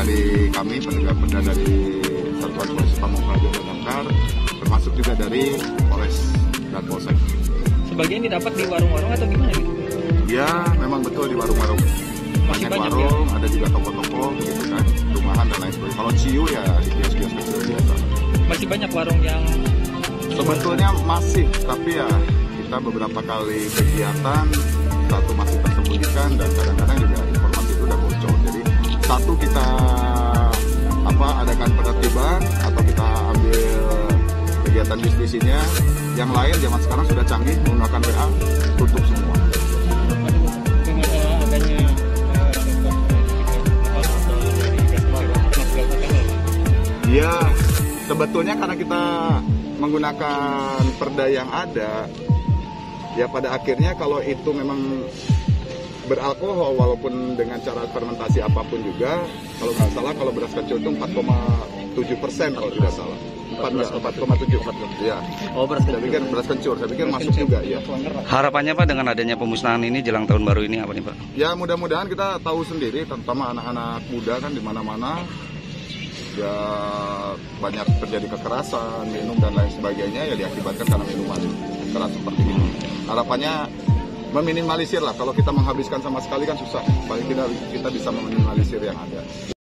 dari kami penegak dari Satuan Polisi Pamung Praja dan Damkar, termasuk juga dari Polres dan Polsek. Sebagian didapat di warung-warung atau gimana gitu? Ya, memang betul di warung-warung. Masih banyak warung, ada juga toko-toko, gitu kan, rumahan dan lain sebagainya. Kalau ciu ya di kios-kios kecil biasa. Masih banyak warung yang sebetulnya masih, tapi ya kita beberapa kali kegiatan satu masih tersembunyikan dan kadang-kadang juga informasi itu udah bocor. Jadi satu kita adakan penertiban atau kita ambil kegiatan diskusinya. Yang lain zaman sekarang sudah canggih menggunakan WA, tutup semua. Ya, sebetulnya karena kita menggunakan perda yang ada, ya pada akhirnya kalau itu memang beralkohol walaupun dengan cara fermentasi apapun juga, kalau nggak salah kalau beras kencur itu 4,7% kalau tidak salah. 4,7. Ya. Oh, beras kencur. Beras kencur, saya pikir masuk juga ya. Harapannya Pak dengan adanya pemusnahan ini jelang tahun baru ini apa nih Pak? Ya mudah-mudahan kita tahu sendiri, terutama anak-anak muda kan di mana-mana ya banyak terjadi kekerasan, minum dan lain sebagainya ya diakibatkan karena minuman keras seperti ini. Harapannya meminimalisir lah, kalau kita menghabiskan sama sekali kan susah, paling tidak kita bisa meminimalisir yang ada.